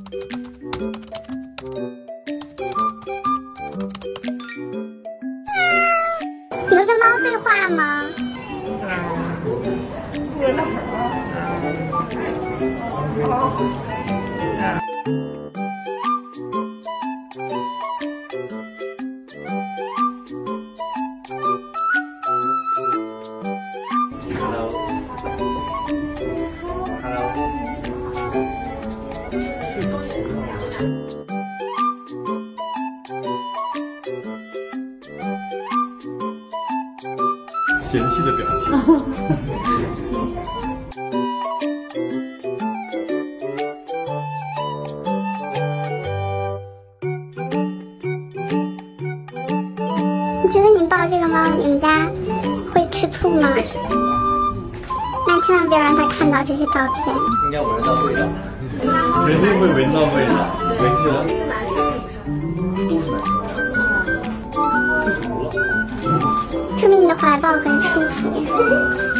你会跟猫对话吗？ 嫌弃的表情。 你觉得你抱这个猫，你们家会吃醋吗？那千万不要让它看到这些照片。 应该闻得到味道。 肯定会闻到味道，闻起来。都是男生。 说明你的怀抱很舒服。